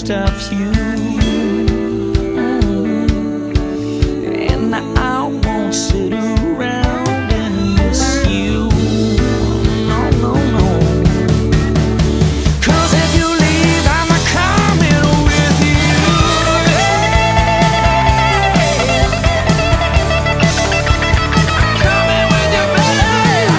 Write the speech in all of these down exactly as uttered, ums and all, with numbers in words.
best of you. Mm. And I won't sit around and miss you. No, no, no. 'Cause if you leave, I'm a coming with you. Coming with you, baby.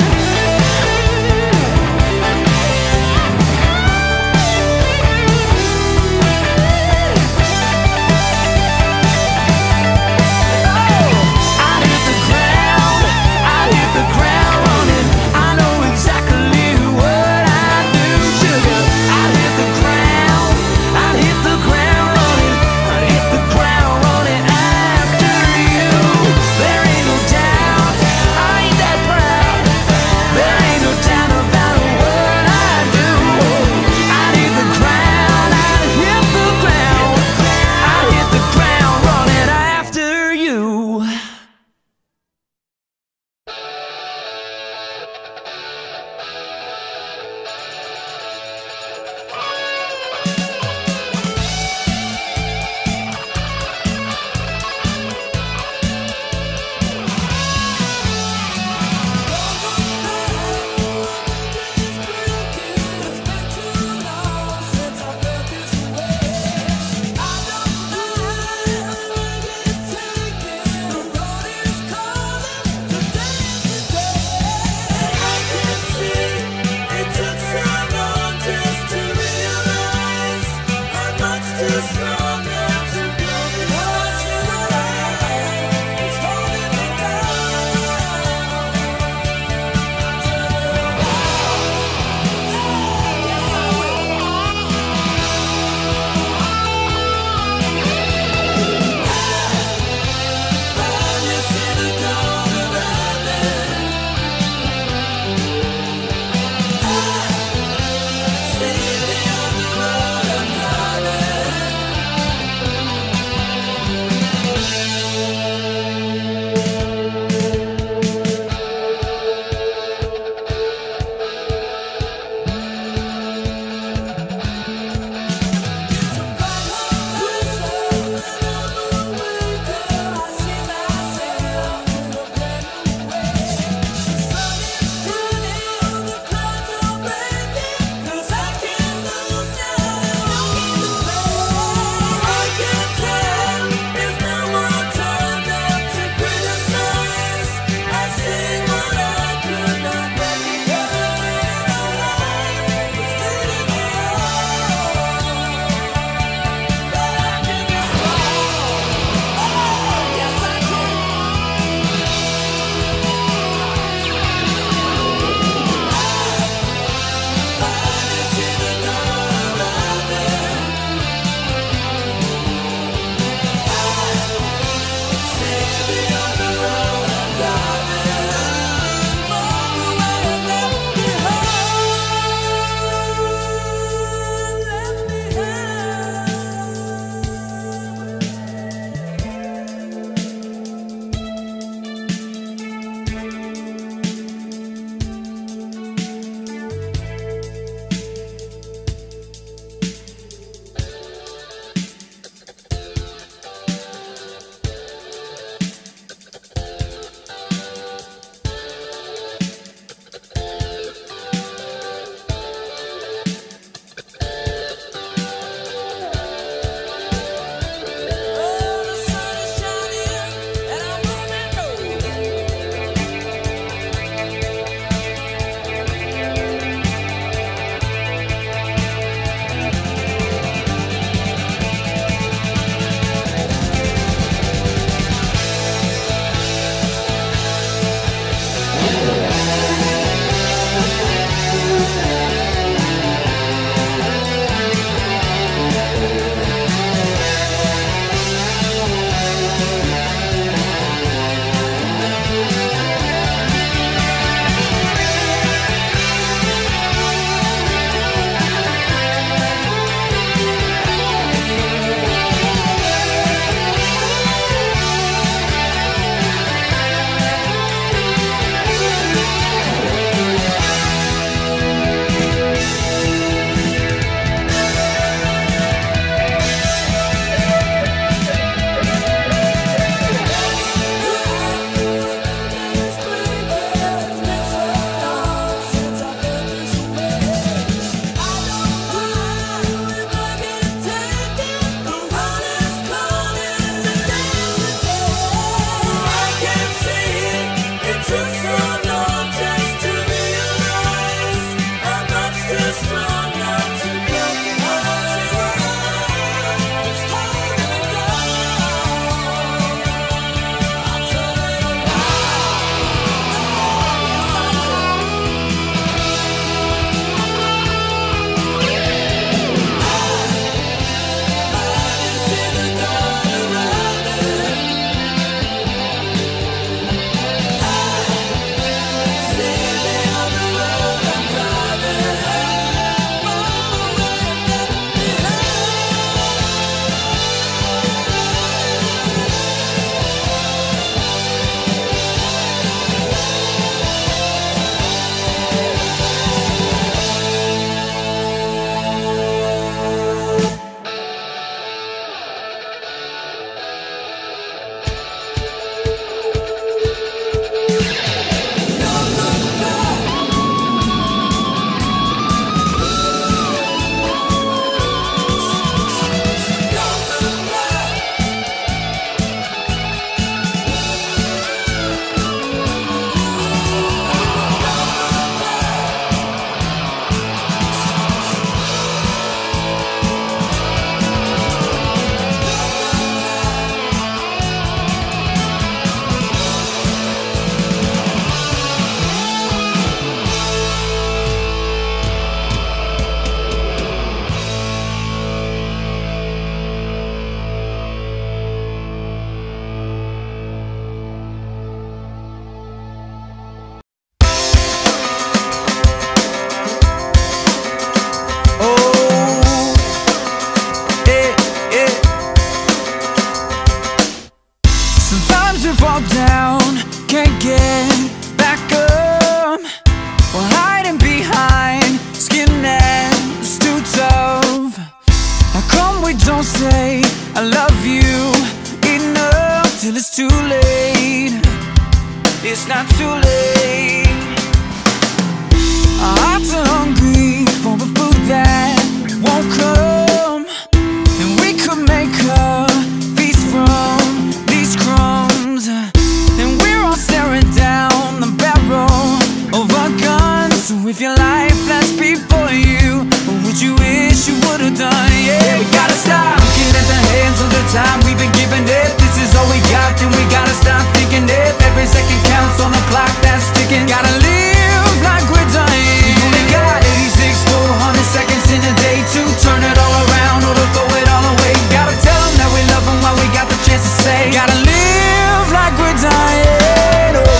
don't say I love you enough till it's too late. It's not too late. Our hearts are hungry for the food that won't come, and we could make a feast from these crumbs. And we're all staring down the barrel of a gun. So if your life flashed before you, what would you wish you would've done? Yeah, we gotta stop looking at the hands of the time we've been given. If this is all we got, then we gotta stop thinking. If every second counts on the clock that's ticking, gotta live like we're dying. We only got eighty-six full hundred seconds in a day to turn it all around or to throw it all away. Gotta tell them that we love them while we got the chance to say, gotta live like we're dying. Oh.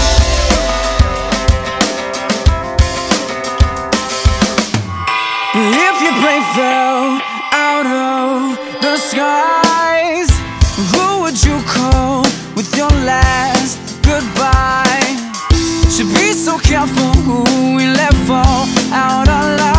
If your plane fell out of the skies, who would you call with your last goodbye? Should be so careful who we let fall out our lives.